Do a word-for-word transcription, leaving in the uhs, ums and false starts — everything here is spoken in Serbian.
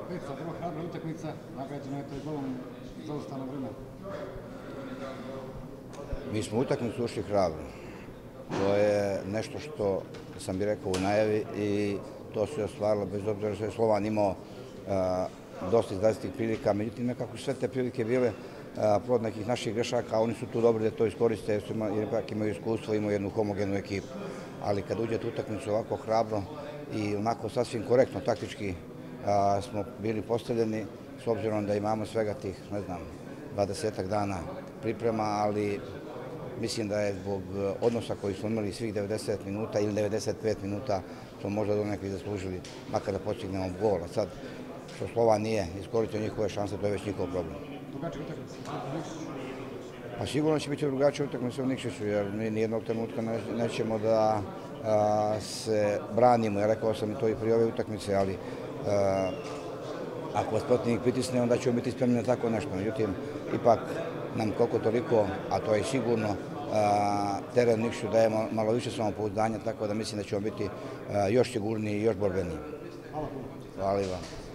Peca, prva hrabra utakmica, nagađena je to golom zaustavno vreme. Mi smo utakmicu ušli hrabro. To je nešto što sam bi rekao u najavi i to se ostvarilo bez obzira što je Slovan imao dosta izrazitih prilika. Međutim, nekako sve te prilike bile plod nekih naših grešaka, a oni su tu dobri da to iskoriste jer ipak imaju iskustvo, imaju jednu homogenu ekipu. Ali kad uđete u utakmicu ovako hrabro i onako sasvim korektno, taktički smo bili postavljeni, s obzirom da imamo svega tih, ne znam, dvadesetak dana priprema, ali mislim da je zbog odnosa koji smo imali svih devedeset minuta ili devedeset pet minuta smo možda donekli zaslužili, makar da postignemo gol. A sad, što Slovan nije iskoristio njihove šanse, to je već njihov problem. Drugačija utakmica, Pa sigurno će biti drugačija utakmica u Nikšiću, jer mi nijednog trenutka nećemo da se branimo. Ja rekao sam i to i prije ove utakmice, ali ako vas protivnik pritisne, onda ćemo biti spremni na tako nešto. Međutim, ipak nam koliko toliko, a to je sigurno, teren Nikšiću daje malo više samopouzdanja, tako da mislim da ćemo biti još sigurniji i još borbeniji. Hvala puno. Hvala i vam.